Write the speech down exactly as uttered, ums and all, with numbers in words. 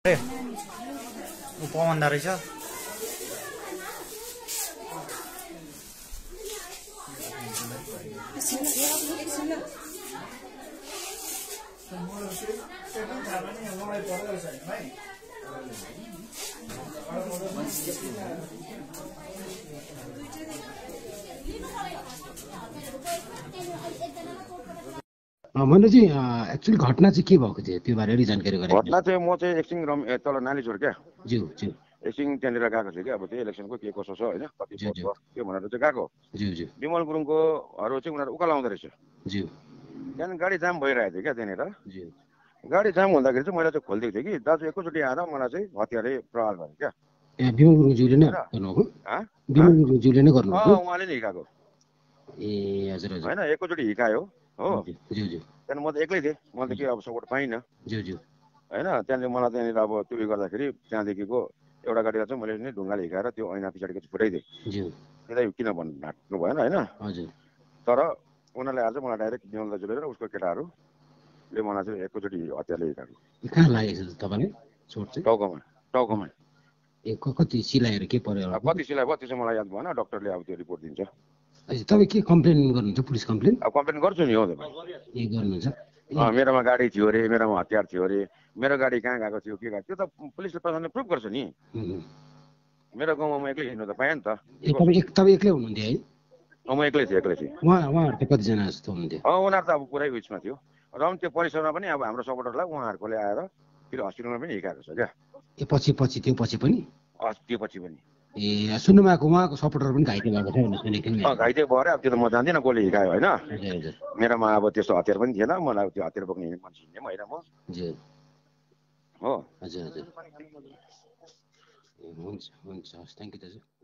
ए ऊ पवनदा रहेछ मैले चाहिँ एक्चुअली घटना चाहिँ के भएको थियो त्यो बारे जानकारी गरे। घटना चाहिँ म चाहिँ एकछिन रम तल नाली छोड क्या ज्यू ज्यू एकछिन त्यहाँनिर गएको छु क्या अब त्यो इलेक्सनको के कसो छ होइन कति ज्यू, भोट भयो त्यो भनेर चाहिँ गएको ज्यू ज्यू विमल गुरुङकोहरू चाहिँ उनीहरू उकालो आउँदो रहेछ ज्यू त्यहाँदेखि गाडी जाम भइरहेको थियो क्या त्यहाँनिर ज्यू गाडी जाम हुँदाखेरि चाहिँ मैले चाहिँ खोलिदिएको थिएँ कि दाजु एकैचोटि आएर मलाई चाहिँ हतियारले प्रहार गर्यो क्या ए विमल गुरुङज्यूले नै गर्नुभएको हाँ? विमल गुरुङज्यूले नै अँ गर्नुभएको उहाँले नै हिँकाएको ए हजुर हजुर होइन एकैचोटि हिँकायो हो ज्यू ज्यू त्यहाँदेखि म त एक्लै थिएँ मैले त के अब सपोर्ट पाइनँ ज्यू ज्यू होइन त्यहाँदेखि मलाई त्यहाँनिर अब त्यो उयो गर्दाखेरि त्यहाँदेखिको एउटा गाडीलाई चाहिँ मैले नै ढुङ्गाले हिँकाएर त्यो ऐना पछाडिको चाहिँ फुटाइदिएँ ज्यू त्यसलाई किन भन्नु ढाक्नु भएन होइन हजुर तर उनीहरूले आज मलाई डाइरेक्ट विमल दाजु लिएर उसको केटाहरूले मलाई चाहिँ एकैचोटि हतियारले हिँकाएको कहाँ लागेको छ तपाईँलाई चोट चाहिँ टाउकोमा टाउकोमा ए क- कति सिलाएर के पर्यो अब कति सिलाइ भयो त्यो चाहिँ मलाई याद भएन डक्टरले अब त्यो रिपोर्ट दिन्छ अच्छा तपाईँ के कम्प्लेन गर्नुहुन्छ पुलिस कम्प्लेन अब कम्प्लेन गर्छु नि हो ए गर्नुहुन्छ अँ मेरोमा गाडी थियो अरे मेरोमा हतियार थियो अरे मेरो गाडी कहाँ गएको थियो के गएको त्यो त पुलिसले प्रशासनले प्रुभ गर्छ नि उम्. मेरो गाउँमा म एक्लै हिँड्नु त पाएँ नि त ए तपाईँ एक तपाईँ एक्लै हुनुहुन्थ्यो है अँ, म एक्लै थिएँ एक्लै थिएँ उहाँ उहाँहरू चाहिँ कतिजना जस्तो हुनुहुन्थ्यो अँ उनीहरू त अब पुरै उयसमा थियो र पनि त्यो परिसरमा पनि अब हाम्रो सपोर्टरलाई उहाँहरूकोले आएर फेरि हस्पिटलमा पनि हिँडाएको छ क्या ए पछि पछि त्यो पछि पनि अँ त्यो पछि पनि ए सुन्नुमा आएको उहाँको सपोर्टर पनि घाइते भएको छ भनेर सुनेको थिएँ नि। अँ घाइते भएर अब त्यो त म जान्दिनँ कसले हिँडायो होइन हजुर हजुर मेरोमा अब त्यस्तो हतियार पनि थिएन मलाई त्यो हतियार बोक्ने मान्छे हिँड्ने होइन म हजुर हो हजुर हजुर ए, हुन्छ हुन्छ हस् थ्याङ्क यू दाजु।